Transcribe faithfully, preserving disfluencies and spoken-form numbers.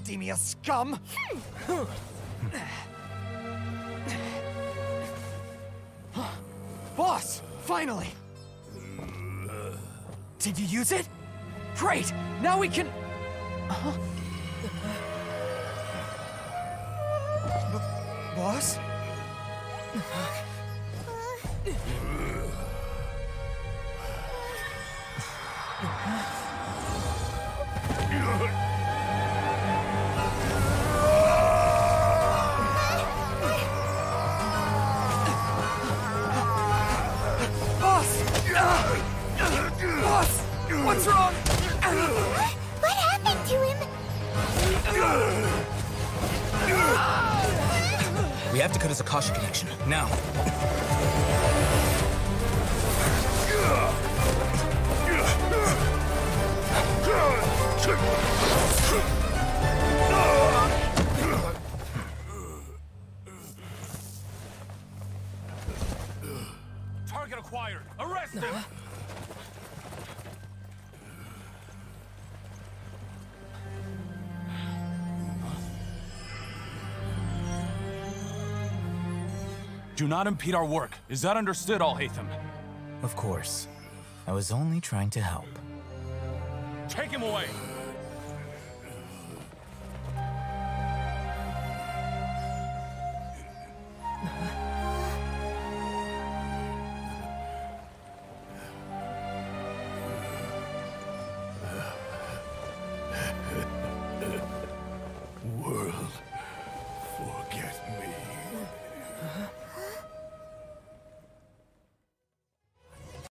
academia scum! Boss! Finally! Did you use it? Great! Now we can... Huh? B- boss? Boss! What's wrong? What happened to him? We have to cut his Akasha connection, now. Target acquired! Arrest him! Do not impede our work. Is that understood, Al-Haytham? Of course. I was only trying to help. Take him away!